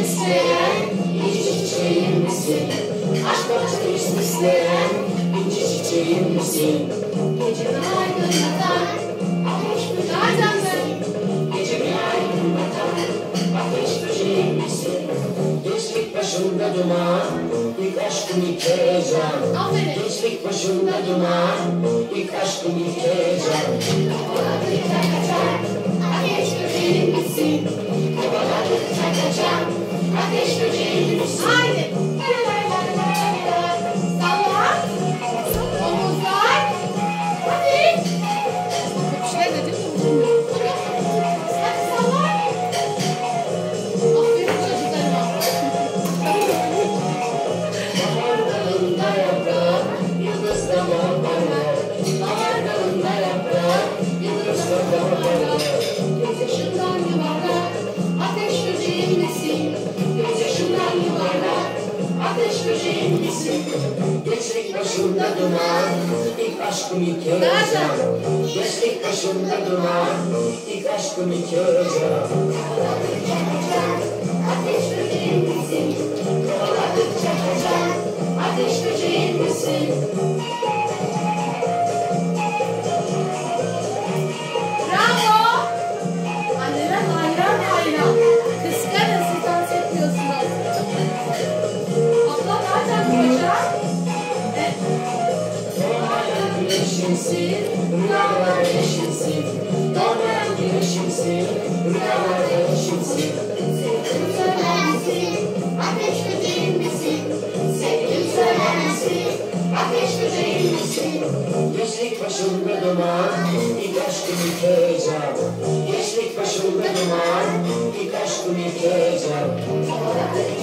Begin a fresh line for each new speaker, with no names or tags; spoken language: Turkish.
isteyen inci çiçeğim misin? Aşk bahçesi isteyen inci çiçeğim misin? Gecemi aydınlatan ateş böceğim misin? Gecemi aydınlatan ateş böceğim misin? Gençlik başımda duman, ilk aşkım ilk heyecan. Gençlik başımda duman, ilk aşkım ilk heyecan. Kovaladıkça kaçar, ateş böceğim misin? Kovaladıkça kaçar, ateş böceğim misin? Haydi! Salla! Omuzlar! Hadi! Şey dedim mi? Hadi salla! Aferin çocuklarıma! Bahar dalında yaprak, yıldız da parlar. Bahar dalında yaprak, yıldız da parlar. Gözyaşından yuvarlak, ateş böceğim misin? Gözyaşından yuvarlak, ateş böceğim misin? Gençlik başımda duman, ilk aşkım ilk heyecan. Gençlik başımda duman, ilk aşkım ilk heyecan. Kovaladıkça kaçar, ateş böceğim misin? Kovaladıkça kaçar, ateş böceğim misin? Bravo! Anneler hayran hayran. Kıskanın siz dans etmiyorsunuz. Abla nereden koyacağım? Doğmayan güneşimsin, rüyalar eşimsin. Doğmayan güneşimsin, rüyalar eşimsin. Sevgilim söyler misin, ateş böceğim misin? Sevgilim söyler misin, ateş böceğim misin? Gençlik başımda duman, ilk aşkım ilk heyecan. Gençlik başımda duman, ilk aşkım ilk heyecan.